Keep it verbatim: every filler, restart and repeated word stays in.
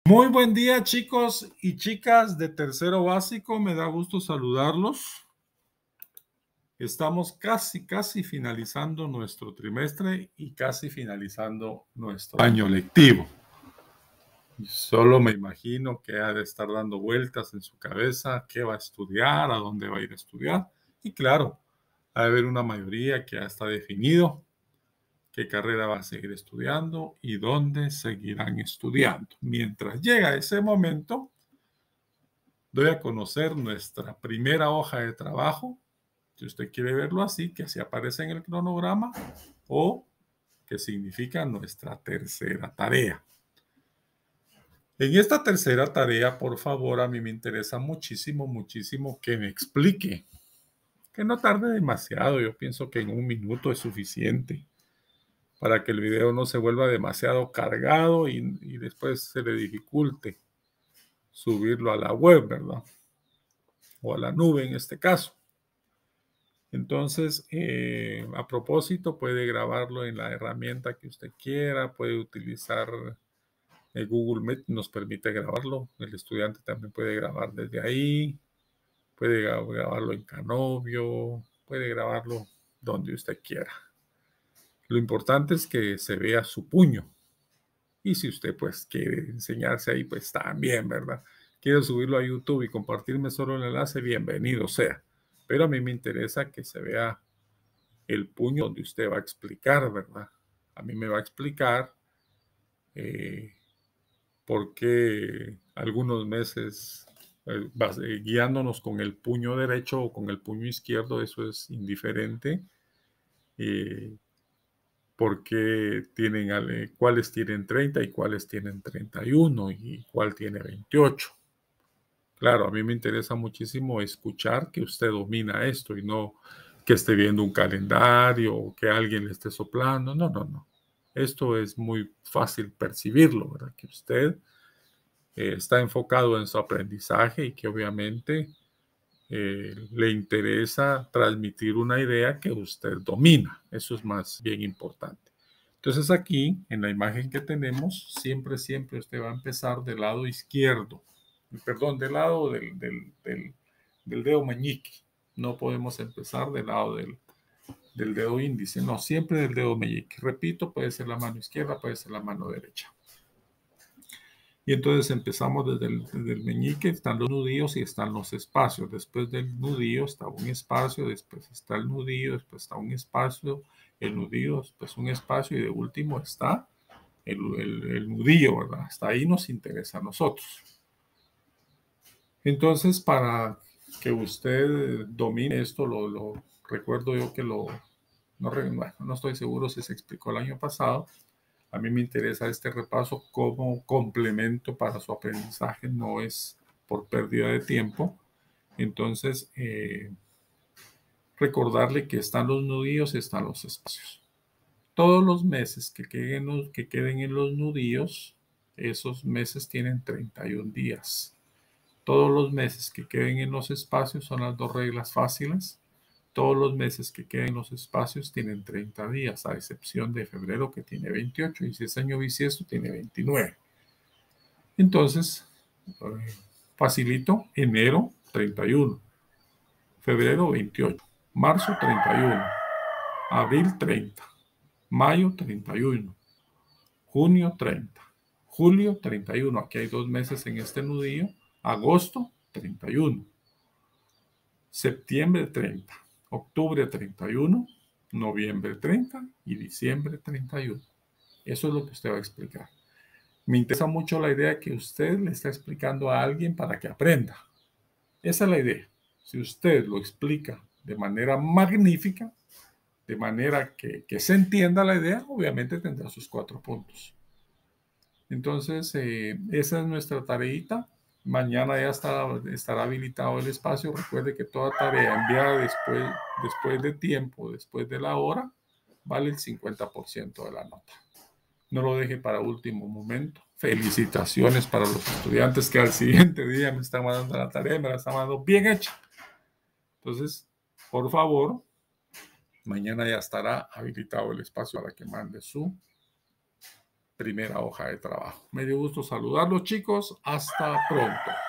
Muy buen día, chicos y chicas de tercero básico. Me da gusto saludarlos. Estamos casi, casi finalizando nuestro trimestre y casi finalizando nuestro año lectivo. Y solo me imagino que ha de estar dando vueltas en su cabeza qué va a estudiar, a dónde va a ir a estudiar. Y claro, ha de haber una mayoría que ya está definido qué carrera va a seguir estudiando y dónde seguirán estudiando. Mientras llega ese momento, doy a conocer nuestra primera hoja de trabajo, si usted quiere verlo así, que así aparece en el cronograma, o que significa nuestra tercera tarea. En esta tercera tarea, por favor, a mí me interesa muchísimo, muchísimo que me explique, que no tarde demasiado. Yo pienso que en un minuto es suficiente para que el video no se vuelva demasiado cargado y, y después se le dificulte subirlo a la web, ¿verdad? O a la nube en este caso. Entonces, eh, a propósito, puede grabarlo en la herramienta que usted quiera, puede utilizar el Google Meet, nos permite grabarlo, el estudiante también puede grabar desde ahí, puede grabarlo en Canovio, puede grabarlo donde usted quiera. Lo importante es que se vea su puño. Y si usted pues quiere enseñarse ahí, pues también, ¿verdad? Quiere subirlo a YouTube y compartirme solo el enlace, bienvenido sea. Pero a mí me interesa que se vea el puño donde usted va a explicar, ¿verdad? A mí me va a explicar eh, por qué algunos meses eh, va, eh, guiándonos con el puño derecho o con el puño izquierdo, eso es indiferente. Eh, porque tienen, eh, cuáles tienen treinta y cuáles tienen treinta y uno y cuál tiene veintiocho. Claro, a mí me interesa muchísimo escuchar que usted domina esto y no que esté viendo un calendario o que alguien le esté soplando. No, no, no. Esto es muy fácil percibirlo, ¿verdad? Que usted eh, está enfocado en su aprendizaje y que obviamente eh, le interesa transmitir una idea que usted domina. Eso es más bien importante. Entonces aquí, en la imagen que tenemos, siempre, siempre usted va a empezar del lado izquierdo. Perdón, del lado del, del, del, del dedo meñique. No podemos empezar del lado del, del dedo índice. No, siempre del dedo meñique. Repito, puede ser la mano izquierda, puede ser la mano derecha. Y entonces empezamos desde el, desde el meñique, están los nudillos y están los espacios. Después del nudillo está un espacio, después está el nudillo, después está un espacio, el nudillo, después un espacio y de último está el, el, el nudillo, ¿verdad? Hasta ahí nos interesa a nosotros. Entonces, para que usted domine esto, lo, lo recuerdo yo que lo, no, bueno, no estoy seguro si se explicó el año pasado. A mí me interesa este repaso como complemento para su aprendizaje, no es por pérdida de tiempo. Entonces, eh, recordarle que están los nudillos y están los espacios. Todos los meses que queden, que queden en los nudillos, esos meses tienen treinta y un días. Todos los meses que queden en los espacios son las dos reglas fáciles. Todos los meses que queden en los espacios tienen treinta días, a excepción de febrero que tiene veintiocho y si es año bisiesto tiene veintinueve. Entonces, eh, facilito, enero treinta y uno, febrero veintiocho, marzo treinta y uno, abril treinta, mayo treinta y uno, junio treinta, julio treinta y uno, aquí hay dos meses en este nudillo, agosto treinta y uno, septiembre treinta, octubre treinta y uno, noviembre treinta y diciembre treinta y uno. Eso es lo que usted va a explicar. Me interesa mucho la idea que usted le está explicando a alguien para que aprenda. Esa es la idea. Si usted lo explica de manera magnífica, de manera que, que se entienda la idea, obviamente tendrá sus cuatro puntos. Entonces, eh, esa es nuestra tareita. Mañana ya estará, estará habilitado el espacio. Recuerde que toda tarea enviada después, después de tiempo, después de la hora, vale el cincuenta por ciento de la nota. No lo deje para último momento. Felicitaciones para los estudiantes que al siguiente día me están mandando la tarea y me la están mandando bien hecha. Entonces, por favor, mañana ya estará habilitado el espacio para que mande su primera hoja de trabajo. Me dio gusto saludarlos, chicos. Hasta pronto.